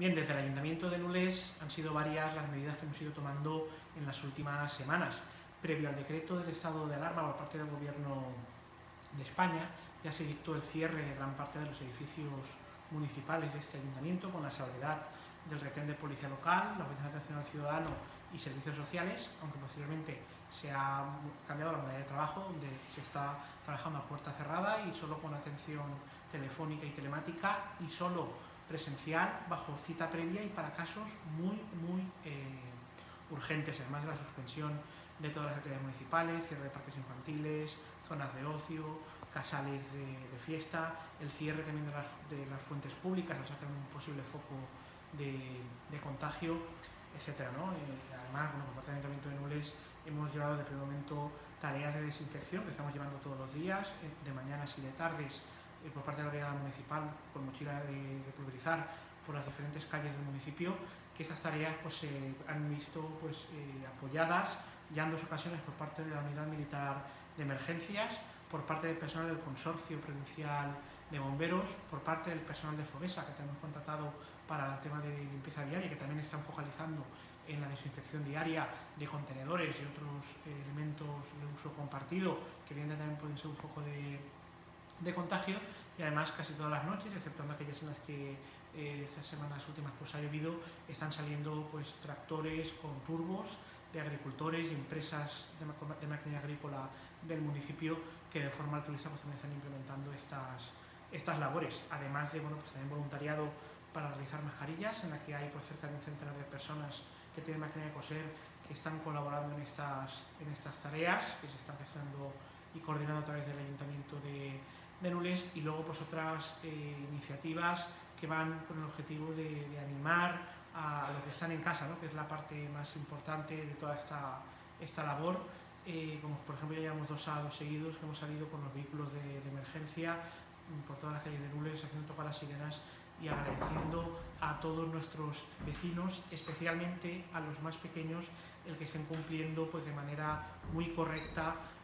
Bien, desde el Ayuntamiento de Nules han sido varias las medidas que hemos ido tomando en las últimas semanas. Previo al decreto del estado de alarma por parte del Gobierno de España, ya se dictó el cierre de gran parte de los edificios municipales de este ayuntamiento, con la salvedad del retén de policía local, la Oficina de Atención al Ciudadano y servicios sociales, aunque posteriormente se ha cambiado la modalidad de trabajo, donde se está trabajando a puerta cerrada y solo con atención telefónica y telemática y solo presencial, bajo cita previa y para casos muy urgentes, además de la suspensión de todas las actividades municipales, cierre de parques infantiles, zonas de ocio, casales de fiesta, el cierre también de las fuentes públicas, al ser un posible foco de contagio, etc. ¿no? Además, por parte del Ayuntamiento de Nules hemos llevado desde el primer momento tareas de desinfección que estamos llevando todos los días, de mañanas y de tardes, por parte de la brigada municipal, con mochila de pulverizar por las diferentes calles del municipio, que estas tareas se han visto apoyadas ya en 2 ocasiones por parte de la Unidad Militar de Emergencias, por parte del personal del Consorcio Provincial de Bomberos, por parte del personal de Fovesa, que tenemos contratado para el tema de limpieza diaria, que también están focalizando en la desinfección diaria de contenedores y otros elementos de uso compartido, que evidentemente también pueden ser un foco de contagio, y además casi todas las noches, exceptuando aquellas en las que estas semanas últimas ha llovido, están saliendo tractores con turbos de agricultores y empresas de maquinaria agrícola del municipio que de forma altruista también están implementando estas labores, además de también voluntariado para realizar mascarillas, en la que hay cerca de un centenar de personas que tienen máquina de coser que están colaborando en estas tareas que se están gestionando y coordinando a través del Ayuntamiento de Nules, y luego otras iniciativas que van con el objetivo de animar a los que están en casa, ¿no? Que es la parte más importante de toda esta labor, como por ejemplo ya llevamos 2 sábados seguidos que hemos salido con los vehículos de emergencia por todas las calles de Nules, haciendo tocar las sirenas y agradeciendo a todos nuestros vecinos, especialmente a los más pequeños, el que estén cumpliendo de manera muy correcta